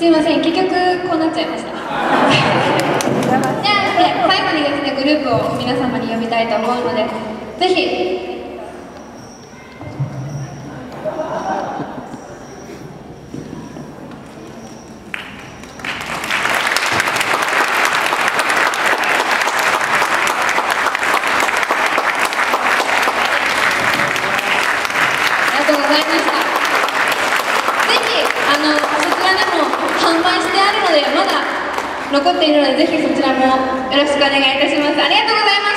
すいません、結局こうなっちゃいました。じゃあ最後にですね、グループを皆様に呼びたいと思うので、ぜひ残っているので、ぜひそちらもよろしくお願いいたします。ありがとうございます。